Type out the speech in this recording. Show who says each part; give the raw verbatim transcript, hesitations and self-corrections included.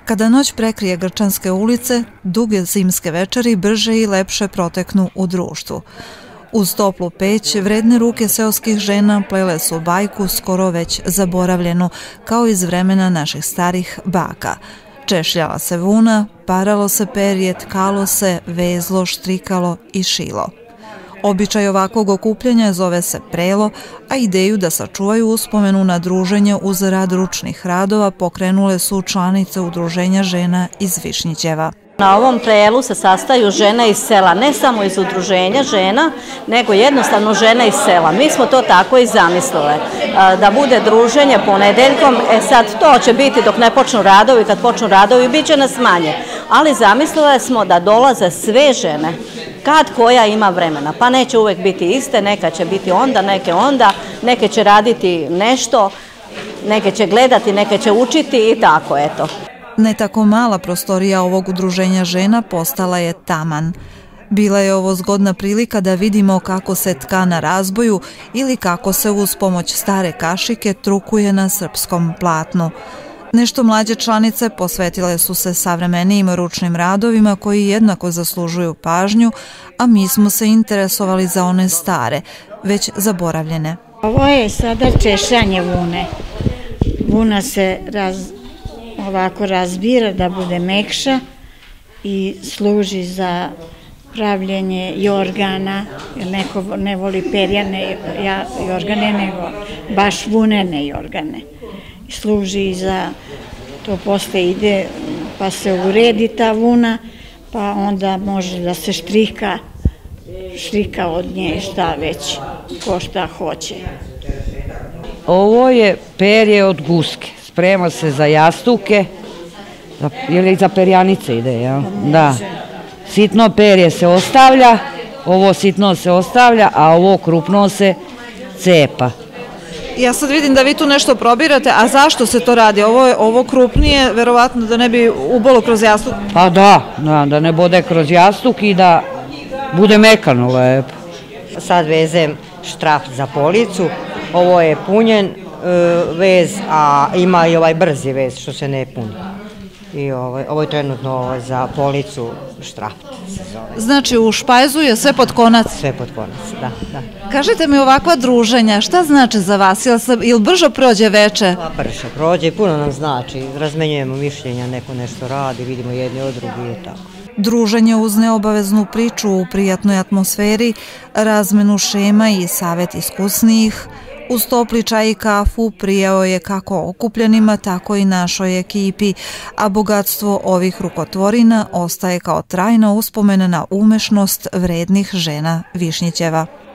Speaker 1: Kada noć prekrije grčanske ulice, duge zimske večeri brže i lepše proteknu u društvu. Uz toplu peć, vredne ruke seoskih žena plele su bajku skoro već zaboravljenu, kao iz vremena naših starih baka. Češljala se vuna, paralo se perje, tkalo se, vezlo, štrikalo i šilo. Običaj ovakvog okupljanja zove se prelo, a ideju da sačuvaju uspomenu na druženje uz rad ručnih radova pokrenule su članice Udruženja žena iz Višnjićeva.
Speaker 2: Na ovom prelu se sastaju žene iz sela, ne samo iz udruženja žena, nego jednostavno žene iz sela. Mi smo to tako i zamislile, da bude druženje ponedeljkom, e sad to će biti dok ne počnu radovi, kad počnu radovi bit će nas manje, ali zamislile smo da dolaze sve žene, kad koja ima vremena, pa neće uvek biti iste, neka će biti onda, neke onda, neke će raditi nešto, neke će gledati, neke će učiti i tako, eto.
Speaker 1: Ne tako mala prostorija ovog udruženja žena postala je taman. Bila je ovo zgodna prilika da vidimo kako se tka na razboju ili kako se uz pomoć stare kašike trukuje na srpskom platnu. Nešto mlađe članice posvetile su se savremenijim ručnim radovima koji jednako zaslužuju pažnju, a mi smo se interesovali za one stare, već zaboravljene.
Speaker 3: Ovo je sada češljanje vune. Vuna se raz... ovako razbira da bude mekša i služi za pravljenje jorgana, jer neko ne voli perjane jorgane, nego baš vunene jorgane. Služi za, to posle ide, pa se uredi ta vuna, pa onda može da se štrika, štrika od nje šta već, ko šta hoće.
Speaker 4: Ovo je perje od guske. Sprema se za jastuke, ili za perjanice ide, jel? Da. Sitno perje se ostavlja, ovo sitno se ostavlja, a ovo krupno se cepa.
Speaker 1: Ja sad vidim da vi tu nešto probirate, a zašto se to radi? Ovo krupnije, verovatno da ne bi ubolo kroz jastuk?
Speaker 4: Pa da, da ne bude kroz jastuk i da bude mekano lepo.
Speaker 5: Sad vezem štraf za policu, ovo je punjen vez, a ima i ovaj brzi vez što se ne puni. I ovo je trenutno za policu štraft se zove.
Speaker 1: Znači u špajzu je sve pod konac?
Speaker 5: Sve pod konac, da, da.
Speaker 1: Kažite mi, ovakva druženja, šta znači za vas? Ili brzo prođe veče?
Speaker 5: Pa brzo prođe, puno nam znači. Razmenjujemo mišljenja, neko nešto radi, vidimo jedni od drugi i tako.
Speaker 1: Druženje uz neobaveznu priču u prijatnoj atmosferi, razmenu šema i savjet iskusnijih, uz topli čaj i kafu prijao je kako okupljenima, tako i našoj ekipi, a bogatstvo ovih rukotvorina ostaje kao trajna uspomena na umešnost vrednih žena Višnjićeva.